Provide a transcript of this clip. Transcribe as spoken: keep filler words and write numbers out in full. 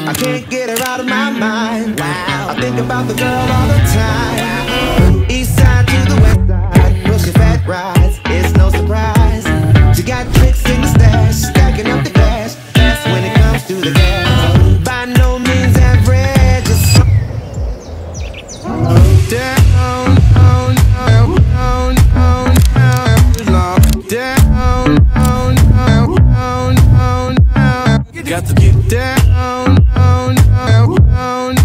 I can't get her out of my mind. Wow. I think about the girl all the time. East side to the west side, pushing fat rides. It's no surprise. She got tricks in the stash, stacking up the cash. That's when it comes to the gas. By no means average. Just down, down, down, down, down, down, down, down, down, down. Got to get down, down, down, down.